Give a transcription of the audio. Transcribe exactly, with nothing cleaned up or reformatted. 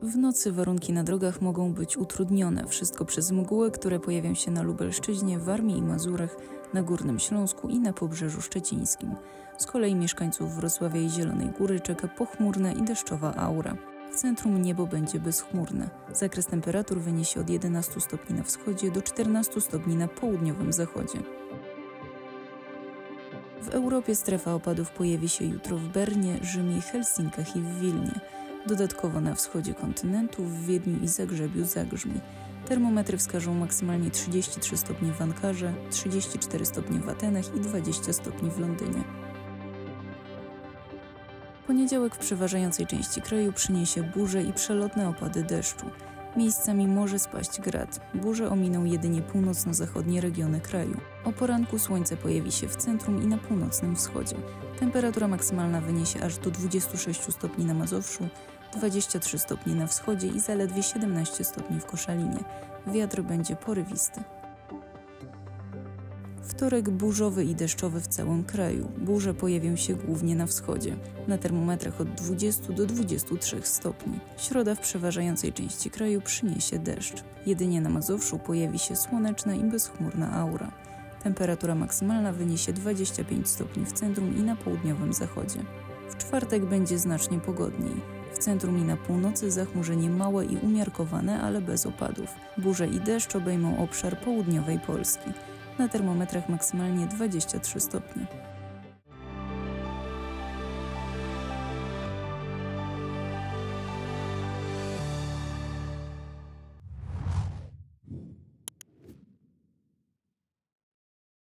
W nocy warunki na drogach mogą być utrudnione. Wszystko przez mgły, które pojawią się na Lubelszczyźnie, Warmii i Mazurach, na Górnym Śląsku i na Pobrzeżu Szczecińskim. Z kolei mieszkańców Wrocławia i Zielonej Góry czeka pochmurna i deszczowa aura. W centrum niebo będzie bezchmurne. Zakres temperatur wyniesie od jedenastu stopni na wschodzie do czternastu stopni na południowym zachodzie. W Europie strefa opadów pojawi się jutro w Bernie, Rzymie, Helsinkach i w Wilnie. Dodatkowo na wschodzie kontynentu, w Wiedniu i Zagrzebiu zagrzmi. Termometry wskażą maksymalnie trzydzieści trzy stopnie w Ankarze, trzydzieści cztery stopnie w Atenach i dwadzieścia stopni w Londynie. Poniedziałek w przeważającej części kraju przyniesie burze i przelotne opady deszczu. Miejscami może spaść grad. Burze ominą jedynie północno-zachodnie regiony kraju. O poranku słońce pojawi się w centrum i na północnym wschodzie. Temperatura maksymalna wyniesie aż do dwudziestu sześciu stopni na Mazowszu, dwudziestu trzech stopni na wschodzie i zaledwie siedemnaście stopni w Koszalinie. Wiatr będzie porywisty. Wtorek burzowy i deszczowy w całym kraju. Burze pojawią się głównie na wschodzie. Na termometrach od dwudziestu do dwudziestu trzech stopni. Środa w przeważającej części kraju przyniesie deszcz. Jedynie na Mazowszu pojawi się słoneczna i bezchmurna aura. Temperatura maksymalna wyniesie dwadzieścia pięć stopni w centrum i na południowym zachodzie. W czwartek będzie znacznie pogodniej. W centrum i na północy zachmurzenie małe i umiarkowane, ale bez opadów. Burze i deszcz obejmą obszar południowej Polski. Na termometrach maksymalnie dwadzieścia trzy stopnie.